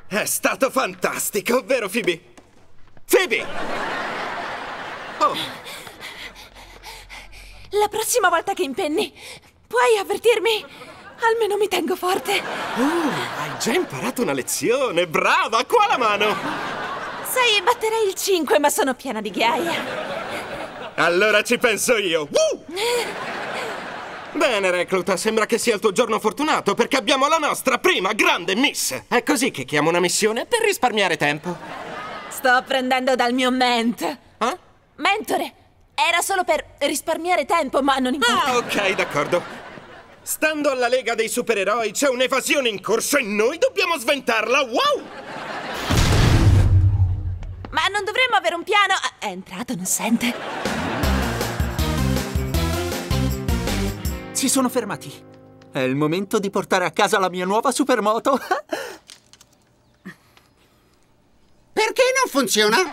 È stato fantastico, vero Phoebe? Phoebe! Oh, La prossima volta che impenni, puoi avvertirmi? Almeno mi tengo forte. hai già imparato una lezione, brava, qua la mano! Sai, batterei il 5, ma sono piena di ghiaia. Allora ci penso io. Bene, recluta, sembra che sia il tuo giorno fortunato perché abbiamo la nostra prima grande miss. È così che chiamo una missione per risparmiare tempo. Sto apprendendo dal mio mentore. Era solo per risparmiare tempo, ma non importa. Ah, ok, d'accordo. Stando alla Lega dei Supereroi c'è un'evasione in corso e noi dobbiamo sventarla. Wow! Ma non dovremmo avere un piano? È entrato, non sente? Si sono fermati. È il momento di portare a casa la mia nuova supermoto. Perché non funziona?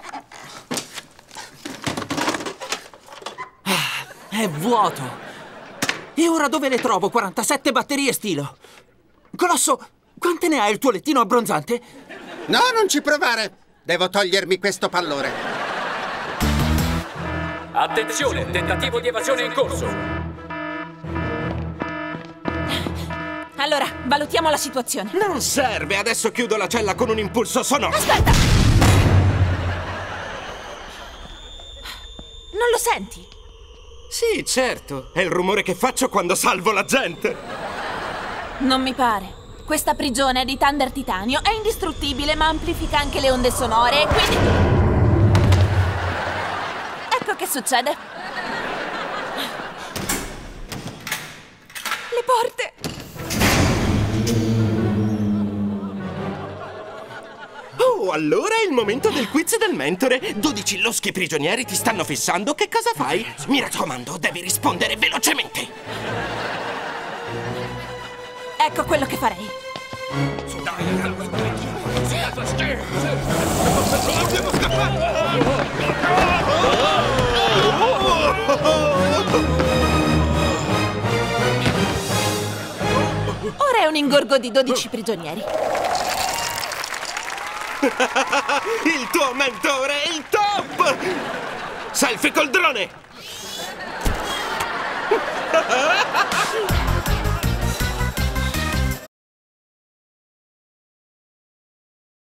È vuoto. E ora dove le trovo 47 batterie stilo? Colosso, quante ne ha il tuo lettino abbronzante? No, non ci provare. Devo togliermi questo pallore. Attenzione, tentativo di evasione in corso. Allora, valutiamo la situazione. Non serve, adesso chiudo la cella con un impulso sonoro. Aspetta! Non lo senti? Sì, certo. È il rumore che faccio quando salvo la gente. Non mi pare. Questa prigione è di Thunder Titanio, è indistruttibile, ma amplifica anche le onde sonore e quindi... Ecco che succede. Le porte! Oh, allora è il momento del quiz del mentore. 12 loschi prigionieri ti stanno fissando. Che cosa fai? Mi raccomando, devi rispondere velocemente. Ecco quello che farei. Devo scappare! Ora è un ingorgo di 12 prigionieri. Il tuo mentore è il top! Selfie col drone!